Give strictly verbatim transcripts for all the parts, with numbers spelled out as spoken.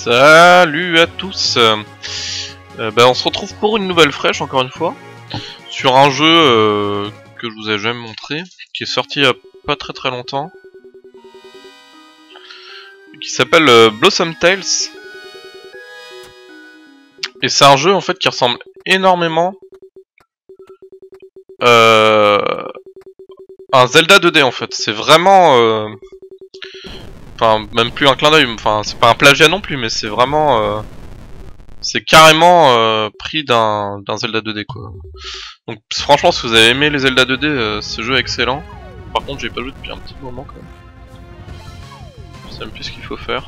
Salut à tous. euh, bah, on se retrouve pour une nouvelle fraîche encore une fois sur un jeu euh, que je vous ai jamais montré, qui est sorti il y a pas très très longtemps, qui s'appelle euh, Blossom Tales. Et c'est un jeu en fait qui ressemble énormément euh, à un Zelda deux D en fait. C'est vraiment euh, enfin même plus un clin d'œil, enfin c'est pas un plagiat non plus, mais c'est vraiment euh, c'est carrément euh, pris d'un d'un Zelda deux D quoi. Donc franchement, si vous avez aimé les Zelda deux D, euh, ce jeu est excellent. Par contre, j'ai pas joué depuis un petit moment quand même. Je sais même plus ce qu'il faut faire.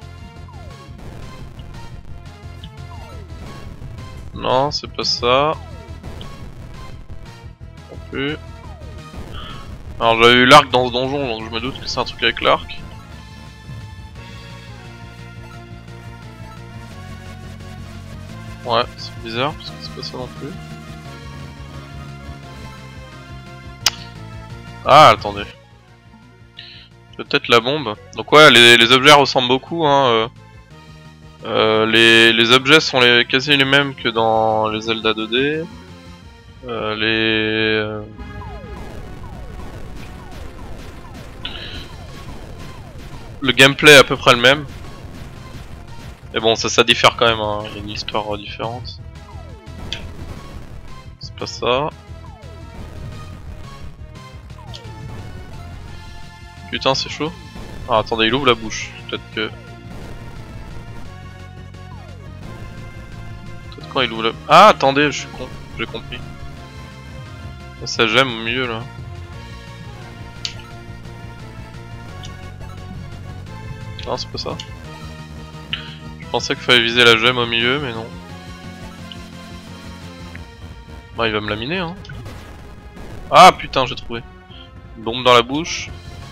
Non, c'est pas ça. Non plus. Alors j'avais eu l'arc dans ce donjon, donc je me doute que c'est un truc avec l'arc. Ouais, c'est bizarre parce que c'est pas ça non plus. Ah, attendez. Peut-être la bombe. Donc ouais, les, les objets ressemblent beaucoup. Hein, euh. Euh, les, les objets sont les, quasi les mêmes que dans les Zelda deux D. Euh, les... Euh... Le gameplay est à peu près le même. Mais bon, ça, ça diffère quand même, hein. Il y a une histoire différente. C'est pas ça. Putain, c'est chaud. Ah, attendez, il ouvre la bouche. Peut-être que... Peut-être quand il ouvre la... Ah, attendez, je suis con. J'ai compris. Ça gemme au milieu, là. Non, c'est pas ça. Je pensais qu'il fallait viser la gemme au milieu, mais non. Bah, il va me la miner, hein. Ah, putain, j'ai trouvé. Une bombe dans la bouche.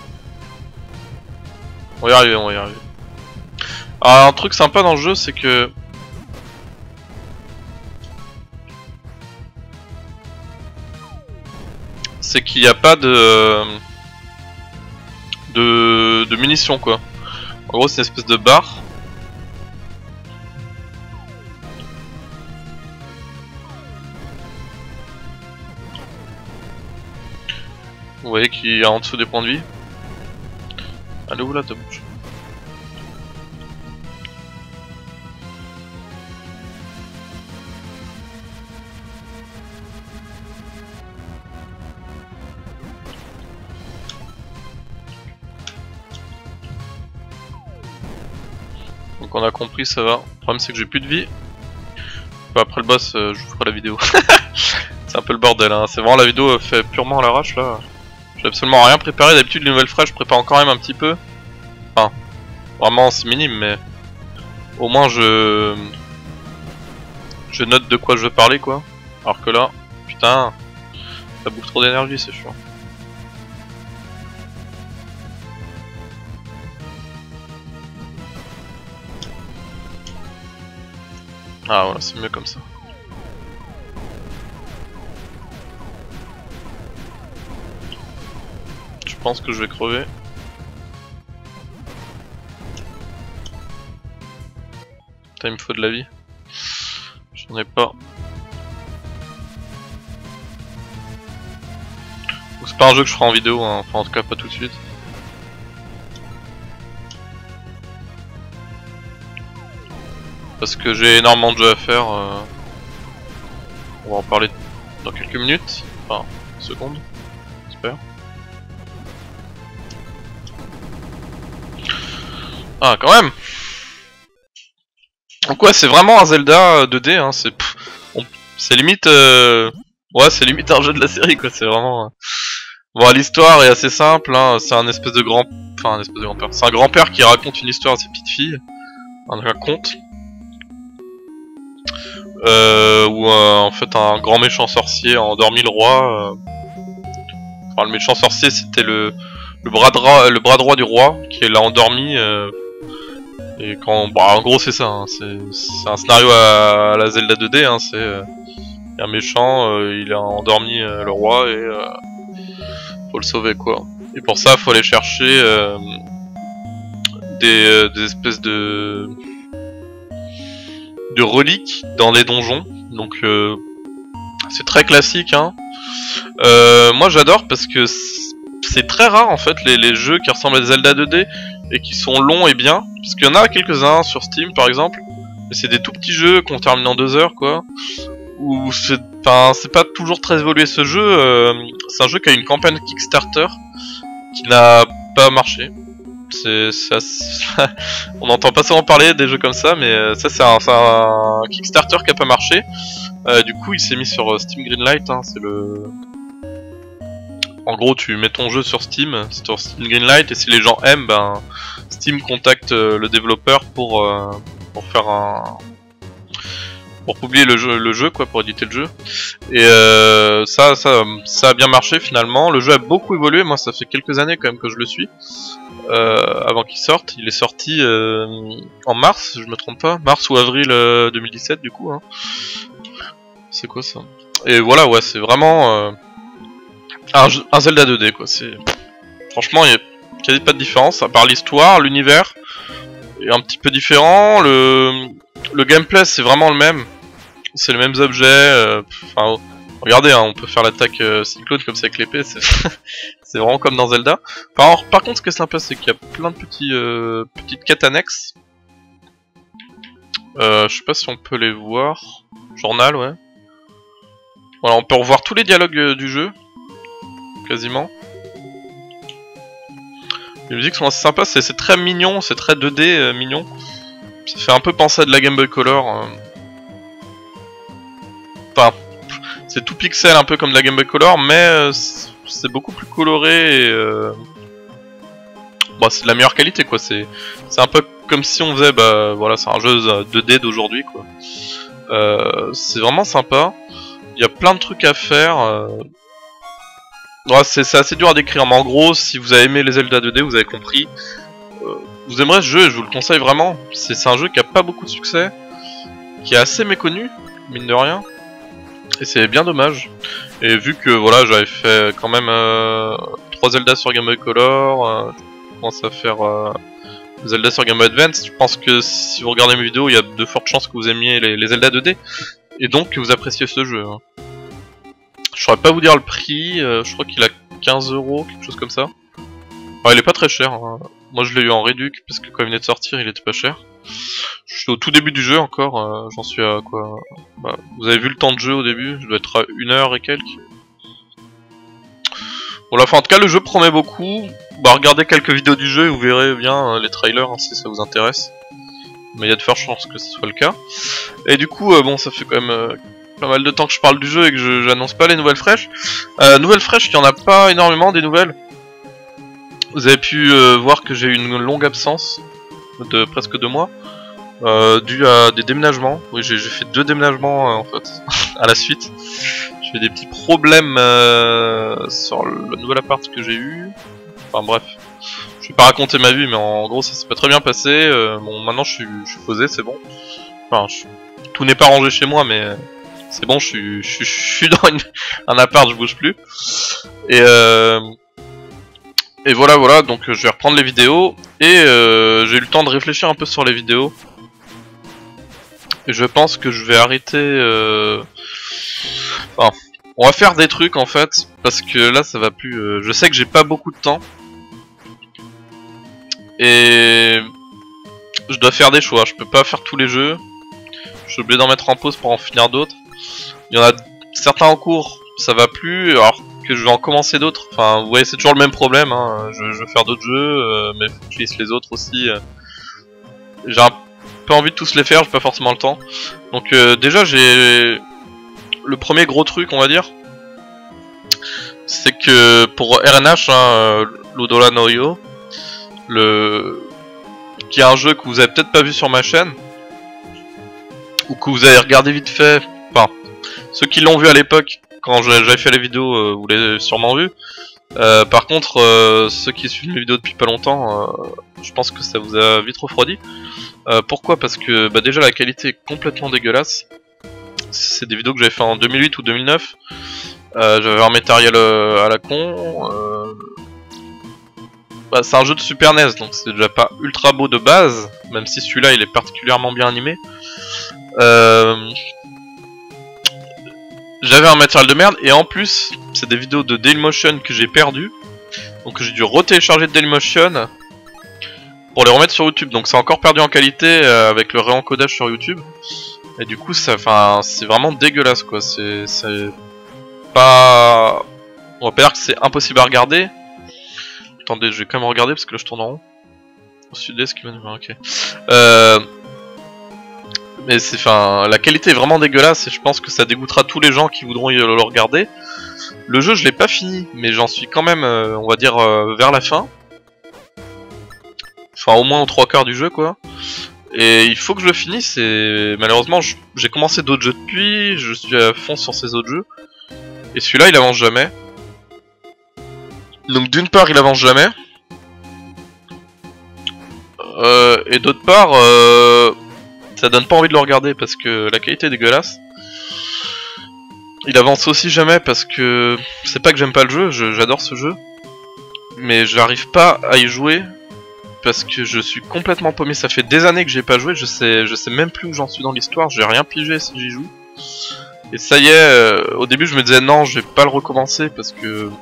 On va y arriver, on va y arriver. Alors, un truc sympa dans le jeu, c'est que... C'est qu'il n'y a pas de... de... de munitions, quoi. En gros, c'est une espèce de barre. Vous voyez qu'il y a en dessous des points de vie. Allez, où là ta bouche? Donc on a compris, ça va. Le problème c'est que j'ai plus de vie. Bah, après le boss, euh, je vous ferai la vidéo. C'est un peu le bordel, hein. C'est vraiment la vidéo fait purement à l'arrache là. J'ai absolument rien préparé. D'habitude les nouvelles fraîches je prépare encore même un petit peu. Enfin, vraiment c'est minime, mais au moins je je note de quoi je veux parler quoi. Alors que là, putain, ça bouffe trop d'énergie, c'est chiant. Ah voilà, c'est mieux comme ça. Je pense que je vais crever. Putain, il me faut de la vie. J'en ai pas. C'est pas un jeu que je ferai en vidéo, hein. Enfin en tout cas pas tout de suite. Parce que j'ai énormément de jeux à faire. Euh... On va en parler dans quelques minutes. Enfin, secondes, j'espère. Ah, quand même! Donc ouais, c'est vraiment un Zelda deux D, hein. C'est on... limite... Euh... Ouais, c'est limite un jeu de la série, quoi. C'est vraiment... Euh... Bon, l'histoire est assez simple, hein. C'est un espèce de grand... Enfin, un espèce de grand-père. C'est un grand-père qui raconte une histoire à ses petites filles. Un conte. Euh, où euh, en fait un grand méchant sorcier a endormi le roi. Euh... Enfin, le méchant sorcier c'était le le bras droit le bras droit du roi qui l'a endormi. Euh... Et quand bah en gros c'est ça. Hein. C'est un scénario à, à la Zelda deux D. Hein. C'est euh... un méchant, euh, il a endormi euh, le roi et euh... faut le sauver quoi. Et pour ça faut aller chercher euh... des, euh, des espèces de de reliques dans les donjons. Donc euh, c'est très classique, hein. Euh, moi j'adore parce que c'est très rare en fait les, les jeux qui ressemblent à Zelda deux D et qui sont longs et bien. Parce qu'il y en a quelques-uns sur Steam par exemple, mais c'est des tout petits jeux qu'on termine en deux heures quoi. Ou c'est, enfin, c'est pas toujours très évolué ce jeu. Euh, c'est un jeu qui a une campagne Kickstarter qui n'a pas marché. C'est, ça, on n'entend pas souvent parler des jeux comme ça, mais ça c'est un, un Kickstarter qui a pas marché. Euh, du coup, il s'est mis sur Steam Greenlight. Hein, c'est le. En gros, tu mets ton jeu sur Steam, sur Steam Greenlight, et si les gens aiment, ben Steam contacte le développeur pour euh, pour faire un pour publier le jeu, le jeu quoi, pour éditer le jeu. Et euh, ça, ça, ça a bien marché finalement. Le jeu a beaucoup évolué. Moi, ça fait quelques années quand même que je le suis. Euh, avant qu'il sorte, il est sorti euh, en mars, je me trompe pas, mars ou avril euh, deux mille dix-sept du coup. Hein. C'est quoi ça? Et voilà, ouais, c'est vraiment euh, un, un Zelda deux D quoi. C'est franchement, il y a quasi pas de différence à part l'histoire, l'univers est un petit peu différent. Le le gameplay c'est vraiment le même, c'est les mêmes objets. Euh, enfin, regardez, hein, on peut faire l'attaque euh, cyclone comme ça avec l'épée. C'est vraiment comme dans Zelda. Par, par contre, ce qui est sympa, c'est qu'il y a plein de petits euh, petites quêtes annexes. Euh, je sais pas si on peut les voir. Journal, ouais. Voilà, on peut revoir tous les dialogues euh, du jeu, quasiment. Les musiques sont assez sympas, c'est très mignon, c'est très deux D euh, mignon. Ça fait un peu penser à de la Game Boy Color. Euh... Enfin, c'est tout pixel un peu comme de la Game Boy Color, mais euh, c'est beaucoup plus coloré et euh... bon, c'est de la meilleure qualité quoi. C'est un peu comme si on faisait, bah voilà, c'est un jeu deux D d'aujourd'hui quoi. Euh, c'est vraiment sympa. Il y a plein de trucs à faire. Euh... Ouais, c'est assez dur à décrire, mais en gros, si vous avez aimé les Zelda deux D, vous avez compris. Euh, vous aimerez ce jeu, je vous le conseille vraiment. C'est un jeu qui a pas beaucoup de succès, qui est assez méconnu, mine de rien. Et c'est bien dommage. Et vu que voilà, j'avais fait quand même euh, trois Zelda sur Game Boy Color, euh, je commence à faire euh, Zelda sur Game Boy Advance, je pense que si vous regardez mes vidéos, il y a de fortes chances que vous aimiez les, les Zelda deux D. Et donc que vous appréciez ce jeu. Hein. Je saurais pas vous dire le prix, euh, je crois qu'il a quinze euros, quelque chose comme ça. Alors, il est pas très cher. Hein. Moi je l'ai eu en réduc parce que quand il venait de sortir, il était pas cher. Je suis au tout début du jeu encore, euh, j'en suis à quoi bah, vous avez vu le temps de jeu au début, je dois être à une heure et quelques. Bon, enfin, en tout cas, le jeu promet beaucoup. Bah, regardez quelques vidéos du jeu et vous verrez bien euh, les trailers hein, si ça vous intéresse. Mais il y a de fortes chances que ce soit le cas. Et du coup, euh, bon, ça fait quand même euh, pas mal de temps que je parle du jeu et que je j'annonce pas les nouvelles fraîches. Euh, nouvelles fraîches, il y en a pas énormément des nouvelles. Vous avez pu euh, voir que j'ai eu une longue absence de presque deux mois. Euh, dû à des déménagements. Oui, j'ai fait deux déménagements euh, en fait à la suite. J'ai des petits problèmes euh, sur le nouvel appart que j'ai eu. Enfin bref, je vais pas raconter ma vie, mais en gros ça s'est pas très bien passé. Euh, bon, maintenant je suis, je suis posé, c'est bon. Enfin, je, tout n'est pas rangé chez moi, mais c'est bon, je suis, je, suis, je suis dans une, un appart, je bouge plus. Et euh, et voilà, voilà. Donc je vais reprendre les vidéos et euh, j'ai eu le temps de réfléchir un peu sur les vidéos. Et je pense que je vais arrêter. Euh... Enfin, on va faire des trucs en fait, parce que là ça va plus. Euh... Je sais que j'ai pas beaucoup de temps. Et je dois faire des choix. Je peux pas faire tous les jeux. Je suis obligé d'en mettre en pause pour en finir d'autres. Il y en a certains en cours, ça va plus, alors que je vais en commencer d'autres. Enfin, vous voyez, c'est toujours le même problème. Hein. Je, je veux faire d'autres jeux, euh, mais faut que je lise les autres aussi. J'ai un peu envie de tous les faire, j'ai pas forcément le temps. Donc euh, déjà j'ai le premier gros truc on va dire, c'est que pour R N H, hein, Ludola no Yo, le qui est un jeu que vous avez peut-être pas vu sur ma chaîne ou que vous avez regardé vite fait. Enfin, ceux qui l'ont vu à l'époque quand j'avais fait les vidéos, euh, vous l'avez sûrement vu. Euh, par contre, euh, ceux qui suivent mes vidéos depuis pas longtemps, euh, je pense que ça vous a vite refroidi. Euh, pourquoi? Parce que bah, déjà la qualité est complètement dégueulasse. C'est des vidéos que j'avais fait en deux mille huit ou deux mille neuf. Euh, j'avais un matériel euh, à la con. Euh... Bah, c'est un jeu de Super N E S, donc c'est déjà pas ultra beau de base. même si celui-là il est particulièrement bien animé. Euh... J'avais un matériel de merde, et en plus, c'est des vidéos de Dailymotion que j'ai perdu. Donc j'ai dû retélécharger de Dailymotion pour les remettre sur YouTube. Donc c'est encore perdu en qualité euh, avec le réencodage sur YouTube. Et du coup, ça, enfin, c'est vraiment dégueulasse quoi. C'est pas... On va pas dire que c'est impossible à regarder. Attendez, je vais quand même regarder parce que là je tourne en rond. Au sud-est qui m'a... ok. Euh... Mais c'est, enfin, la qualité est vraiment dégueulasse et je pense que ça dégoûtera tous les gens qui voudront le regarder. Le jeu je l'ai pas fini, mais j'en suis quand même, euh, on va dire, euh, vers la fin. Enfin au moins aux trois quarts du jeu quoi. Et il faut que je le finisse et malheureusement j'ai commencé d'autres jeux depuis, je suis à fond sur ces autres jeux. Et celui-là il avance jamais. Donc d'une part il avance jamais. Euh, et d'autre part... Euh, ça donne pas envie de le regarder parce que la qualité est dégueulasse. Il avance aussi jamais parce que c'est pas que j'aime pas le jeu, j'adore ce jeu, mais j'arrive pas à y jouer parce que je suis complètement paumé. Ça fait des années que j'ai pas joué, je sais, je sais même plus où j'en suis dans l'histoire, j'ai rien pigé si j'y joue. Et ça y est, euh, au début je me disais non, je vais pas le recommencer parce que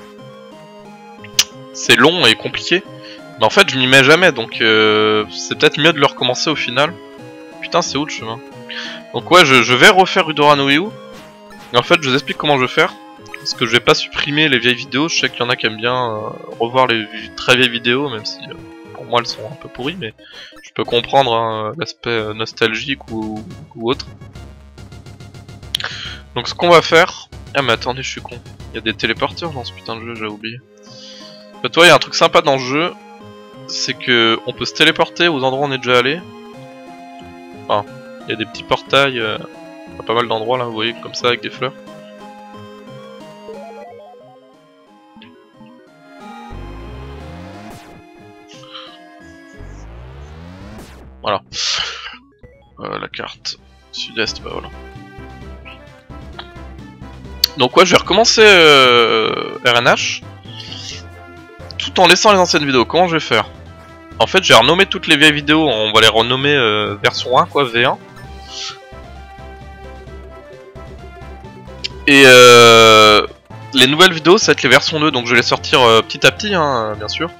c'est long et compliqué. Mais en fait je m'y mets jamais, donc euh, c'est peut-être mieux de le recommencer au final. Putain, c'est où le chemin? Donc ouais, je, je vais refaire Eudora no Wii U. Et en fait, je vous explique comment je vais faire. Parce que je vais pas supprimer les vieilles vidéos. Je sais qu'il y en a qui aiment bien euh, revoir les très vieilles vidéos, même si euh, pour moi elles sont un peu pourries, mais je peux comprendre hein, l'aspect euh, nostalgique ou, ou autre. Donc ce qu'on va faire... Ah mais attendez, je suis con. Il y a des téléporteurs dans ce putain de jeu, j'ai oublié. Bah, toi, il y a un truc sympa dans le jeu. C'est que on peut se téléporter aux endroits où on est déjà allé. Enfin, il y a des petits portails euh, à pas mal d'endroits là, vous voyez, comme ça, avec des fleurs. Voilà. Euh, la carte sud-est, bah voilà. Donc ouais, je vais recommencer euh, R N H tout en laissant les anciennes vidéos. Comment je vais faire? En fait, j'ai renommé toutes les vieilles vidéos, on va les renommer euh, version un, quoi, V un. Et euh, les nouvelles vidéos, ça va être les versions deux, donc je vais les sortir euh, petit à petit, hein, bien sûr.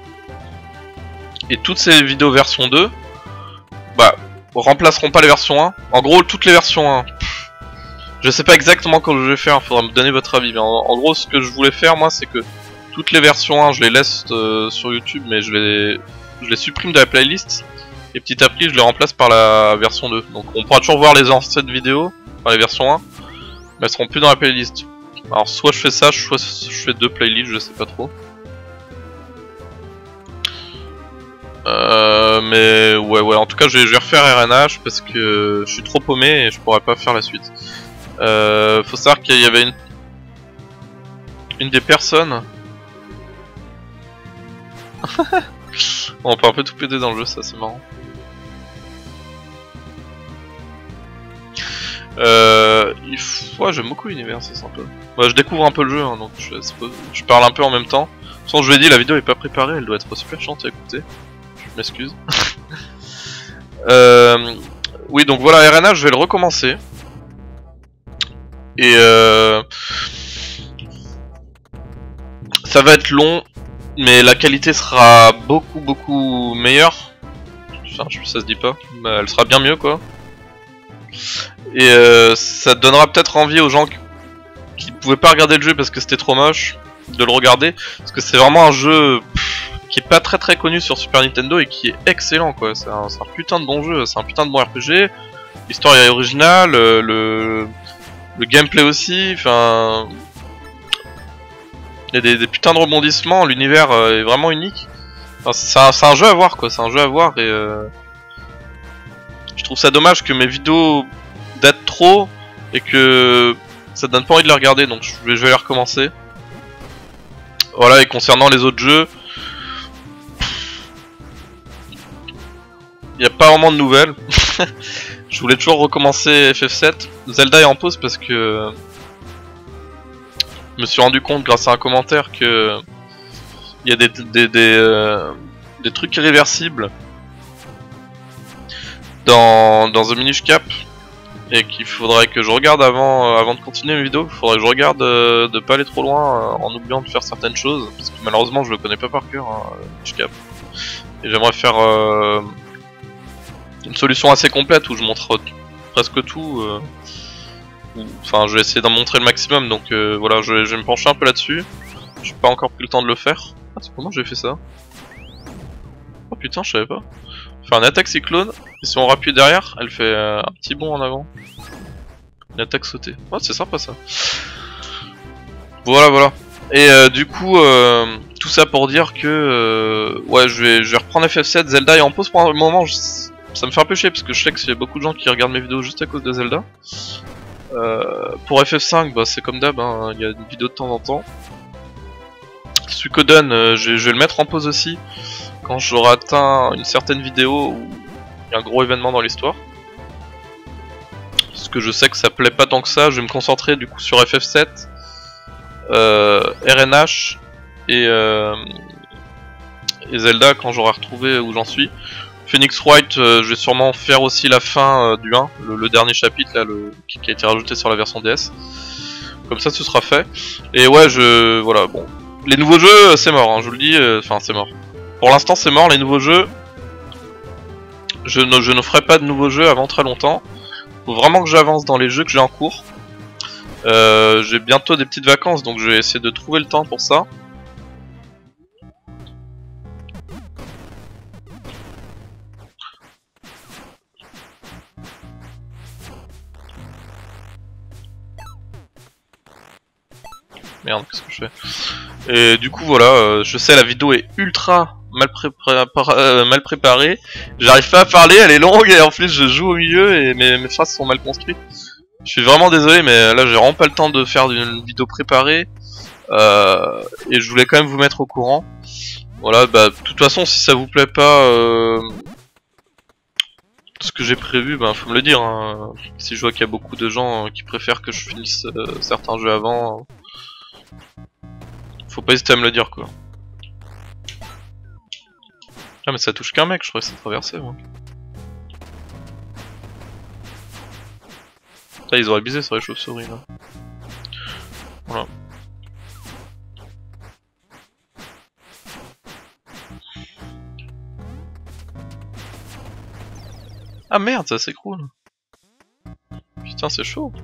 Et toutes ces vidéos version deux, bah, remplaceront pas les versions un. En gros, toutes les versions un. Pff, je sais pas exactement comment je vais faire, il faudra me donner votre avis. Mais en, en gros, ce que je voulais faire, moi, c'est que toutes les versions un, je les laisse euh, sur YouTube, mais je les... je les supprime de la playlist et petit à petit je les remplace par la version deux. Donc on pourra toujours voir les anciennes vidéos, enfin les versions un, mais elles seront plus dans la playlist. Alors soit je fais ça, soit je fais deux playlists, je sais pas trop. Euh, mais ouais ouais, en tout cas je vais, je vais refaire R N H parce que je suis trop paumé et je pourrais pas faire la suite. Euh, faut savoir qu'il y avait une, une des personnes... On peut un peu tout péter dans le jeu, ça c'est marrant. Euh, il faut... Ouais, j'aime beaucoup l'univers, c'est sympa. Ouais, je découvre un peu le jeu, hein, donc je, je parle un peu en même temps. De toute façon, je vous l'ai dit, la vidéo est pas préparée, elle doit être super chiante à écouter. Je m'excuse. euh... Oui, donc voilà, R N A, je vais le recommencer. Et euh... ça va être long. Mais la qualité sera beaucoup beaucoup meilleure. Enfin, je sais ça se dit pas. Mais elle sera bien mieux quoi. Et euh, ça donnera peut-être envie aux gens qui, qui pouvaient pas regarder le jeu parce que c'était trop moche de le regarder. Parce que c'est vraiment un jeu pff, qui est pas très très connu sur Super Nintendo et qui est excellent quoi. C'est un, un putain de bon jeu, c'est un putain de bon R P G. L'histoire est originale, le, le gameplay aussi, enfin... Il y a des, des putains de rebondissements, l'univers euh, est vraiment unique. Enfin, c'est un, un jeu à voir quoi, c'est un jeu à voir et euh... je trouve ça dommage que mes vidéos datent trop et que ça donne pas envie de les regarder, donc je vais, je vais les recommencer. Voilà, et concernant les autres jeux, il n'y a pas vraiment de nouvelles. Je voulais toujours recommencer F F sept. Zelda est en pause parce que je me suis rendu compte grâce à un commentaire que il y a des, des, des, euh, des trucs irréversibles dans, dans The Minish Cap et qu'il faudrait que je regarde avant, euh, avant de continuer mes vidéos. Il faudrait que je regarde euh, de pas aller trop loin euh, en oubliant de faire certaines choses parce que malheureusement je le connais pas par cœur, hein, Minish Cap. Et j'aimerais faire euh, une solution assez complète où je montre presque tout. Euh, Enfin, je vais essayer d'en montrer le maximum, donc euh, voilà, je vais, je vais me pencher un peu là-dessus. J'ai pas encore pris le temps de le faire. Ah, c'est comment j'ai fait ça? Oh putain, je savais pas. Faire une attaque cyclone, et si on rappuie derrière, elle fait euh, un petit bond en avant. Une attaque sautée. Oh, c'est sympa ça. Voilà, voilà. Et euh, du coup, euh, tout ça pour dire que euh, ouais, je vais, je vais reprendre F F sept, Zelda est en pause pour un moment. Je, ça me fait un peu chier parce que je sais qu'il y a beaucoup de gens qui regardent mes vidéos juste à cause de Zelda. Euh, pour F F cinq, bah, c'est comme d'hab, hein, il y a une vidéo de temps en temps. Suikoden, euh, je, je vais le mettre en pause aussi quand j'aurai atteint une certaine vidéo où il y a un gros événement dans l'histoire. Parce que je sais que ça plaît pas tant que ça, je vais me concentrer du coup sur F F sept, euh, R N H et, euh, et Zelda quand j'aurai retrouvé où j'en suis. Phoenix Wright, euh, je vais sûrement faire aussi la fin euh, du un, le, le dernier chapitre là, le, qui, qui a été rajouté sur la version D S. Comme ça, ce sera fait. Et ouais, je voilà, bon, les nouveaux jeux, c'est mort, hein, je vous le dis. Enfin, euh, c'est mort. Pour l'instant, c'est mort. Les nouveaux jeux, je ne, je ne ferai pas de nouveaux jeux avant très longtemps. Faut vraiment que j'avance dans les jeux que j'ai en cours. Euh, j'ai bientôt des petites vacances, donc je vais essayer de trouver le temps pour ça. Merde, qu'est-ce que je fais? Et du coup, voilà, euh, je sais, la vidéo est ultra mal, prépa euh, mal préparée. J'arrive pas à parler, elle est longue et en plus je joue au milieu et mes, mes phrases sont mal construites. Je suis vraiment désolé, mais là j'ai vraiment pas le temps de faire une vidéo préparée. Euh, et je voulais quand même vous mettre au courant. Voilà, bah, de toute façon, si ça vous plaît pas euh, ce que j'ai prévu, bah, faut me le dire. Hein. Si je vois qu'il y a beaucoup de gens qui préfèrent que je finisse euh, certains jeux avant. Faut pas hésiter à me le dire quoi. Ah mais ça touche qu'un mec, je crois que c'est traversé moi. Là ils auraient bisé sur les chauves-souris là. Voilà. Ah merde, ça s'écroule. Putain c'est chaud.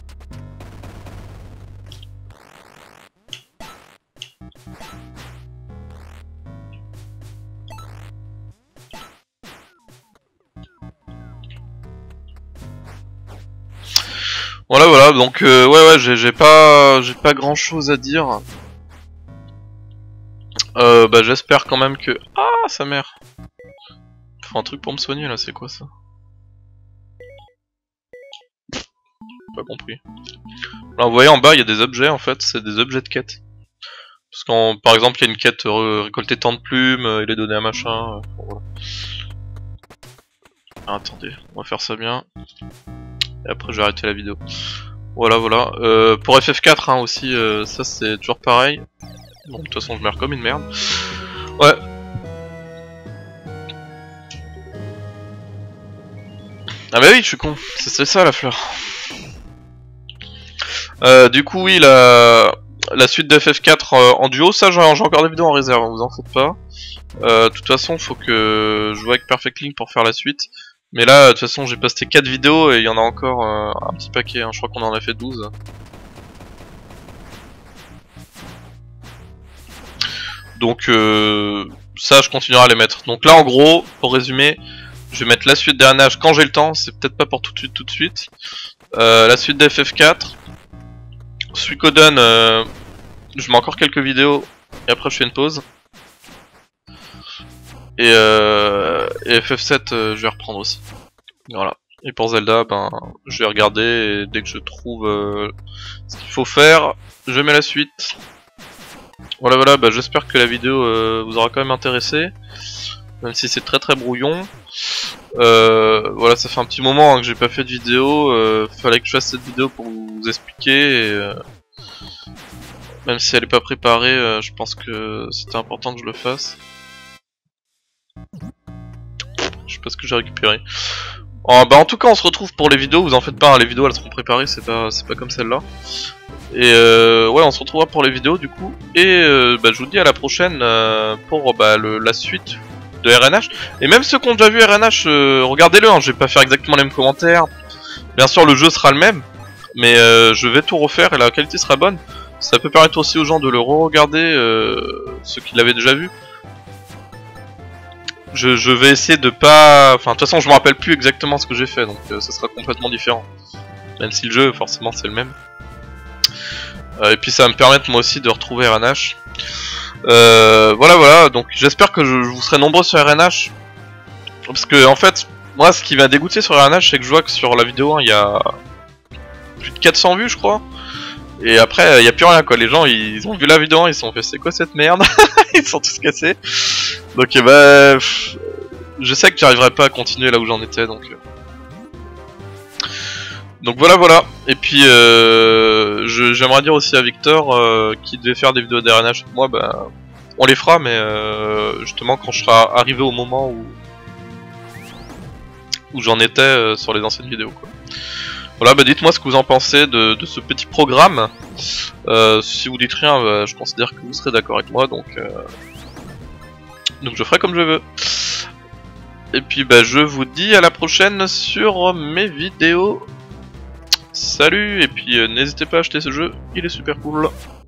Voilà voilà, donc euh, ouais ouais, j'ai pas j'ai pas grand chose à dire. Euh, bah j'espère quand même que... Ah sa mère. Faut un truc pour me soigner là, c'est quoi ça? Pas compris. Là vous voyez en bas il y a des objets en fait, c'est des objets de quête. Parce qu'en par exemple il y a une quête euh, récolter tant de plumes, euh, il est donné à machin. Euh, bon, voilà. Ah, attendez, on va faire ça bien. Et après je vais arrêter la vidéo. Voilà voilà. Euh, pour F F quatre hein, aussi, euh, ça c'est toujours pareil. Bon de toute façon je meurs comme une merde. Ouais. Ah bah oui je suis con, c'est ça la fleur. Euh, du coup oui la, la suite de F F quatre euh, en duo, ça j'ai encore des vidéos en réserve, vous en faites pas. Euh, de toute façon faut que je joue avec Perfect Link pour faire la suite. Mais là, de toute façon, j'ai posté quatre vidéos et il y en a encore euh, un petit paquet, hein. Je crois qu'on en a fait douze. Donc euh, ça, je continuerai à les mettre. Donc là, en gros, pour résumer, je vais mettre la suite d'R N H quand j'ai le temps, c'est peut-être pas pour tout de suite, tout de suite. Euh, la suite de F F quatre. Suikoden, euh, je mets encore quelques vidéos et après je fais une pause. Et, euh, et F F sept, euh, je vais reprendre aussi. Voilà. Et pour Zelda, ben, je vais regarder et dès que je trouve euh, ce qu'il faut faire, je mets la suite. Voilà, voilà. Bah, j'espère que la vidéo euh, vous aura quand même intéressé, même si c'est très très brouillon. Euh, voilà, ça fait un petit moment hein, que j'ai pas fait de vidéo. Euh, fallait que je fasse cette vidéo pour vous expliquer. Et, euh, même si elle est pas préparée, euh, je pense que c'était important que je le fasse. Je sais pas ce que j'ai récupéré. Oh, bah en tout cas on se retrouve pour les vidéos, vous en faites pas, hein, les vidéos elles seront préparées, c'est pas, c'est pas comme celle-là. Et euh, ouais, on se retrouvera pour les vidéos du coup. Et euh, bah, je vous dis à la prochaine euh, pour bah, le, la suite de R N H. Et même ceux qui ont déjà vu R N H, euh, regardez-le, hein, je vais pas faire exactement les mêmes commentaires. Bien sûr le jeu sera le même, mais euh, je vais tout refaire et la qualité sera bonne. Ça peut permettre aussi aux gens de le re-regarder, euh, ceux qui l'avaient déjà vu. Je, je vais essayer de pas... Enfin de toute façon je me rappelle plus exactement ce que j'ai fait, donc euh, ça sera complètement différent. Même si le jeu forcément c'est le même. Euh, et puis ça va me permettre moi aussi de retrouver R N H. Euh, voilà voilà, donc j'espère que je, je vous serai nombreux sur R N H. Parce que en fait, moi ce qui m'a dégoûté sur R N H c'est que je vois que sur la vidéo il y a plus de quatre cents vues je crois. Et après il n'y a plus rien quoi, les gens ils ont vu la vidéo, ils se sont fait c'est quoi cette merde. Ils sont tous cassés. Donc eh bah, pff, je sais que j'arriverai pas à continuer là où j'en étais donc... Euh... Donc voilà voilà, et puis euh, j'aimerais dire aussi à Victor euh, qui devait faire des vidéos d'R N H avec moi, bah, on les fera mais euh, justement quand je serai arrivé au moment où où j'en étais euh, sur les anciennes vidéos quoi. Voilà, bah dites-moi ce que vous en pensez de, de ce petit programme. Euh, si vous dites rien, bah, je considère que vous serez d'accord avec moi, donc euh, donc je ferai comme je veux. Et puis bah je vous dis à la prochaine sur mes vidéos. Salut, et puis euh, n'hésitez pas à acheter ce jeu, il est super cool.